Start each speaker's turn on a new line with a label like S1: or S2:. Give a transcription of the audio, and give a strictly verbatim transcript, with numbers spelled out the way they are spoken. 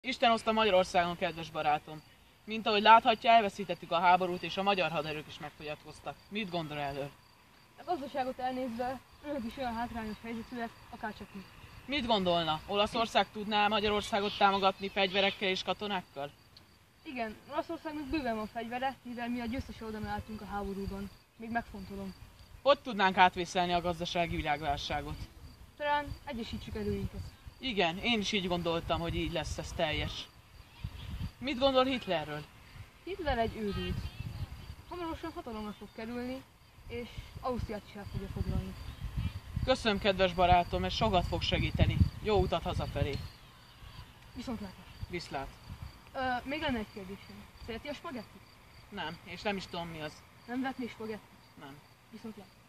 S1: Isten hozta Magyarországon, kedves barátom. Mint ahogy láthatja, elveszítettük a háborút, és a magyar haderők is megfogyatkoztak. Mit gondol erről?
S2: A gazdaságot elnézve, önök is olyan hátrányos helyzetűek, akárcsak mi.
S1: Mit gondolna? Olaszország tudná Magyarországot támogatni fegyverekkel és katonákkal?
S2: Igen, Olaszországnak bőven van fegyvere, mivel mi a győztes oldalon álltunk a háborúban. Még megfontolom.
S1: Hogy tudnánk átvészelni a gazdasági világválságot?
S2: Talán egyesítsük erőinket.
S1: Igen, én is így gondoltam, hogy így lesz ez teljes. Mit gondol Hitlerről?
S2: Hitler egy őrült. Hamarosan hatalomra fog kerülni, és Ausztriát is el fogja foglalni.
S1: Köszönöm, kedves barátom, ez sokat fog segíteni. Jó utat hazafelé.
S2: Viszontlátás.
S1: Viszlát.
S2: Ö, még lenne egy kérdésem. Szereti a spagettit?
S1: Nem, és nem is tudom mi az.
S2: Nem vetni spagettit?
S1: Nem.
S2: Viszontlátás.